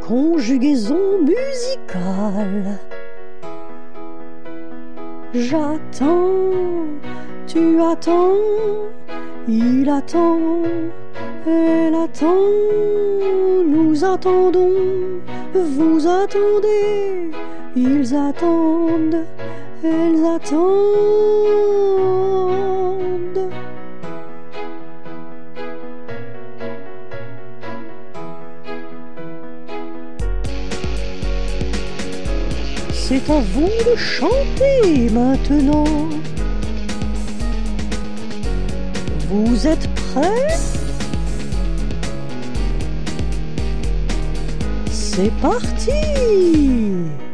Conjugaison musicale. J'attends, tu attends, il attend, elle attend, nous attendons, vous attendez, ils attendent, elles attendent. C'est à vous de chanter maintenant. Vous êtes prêts? C'est parti!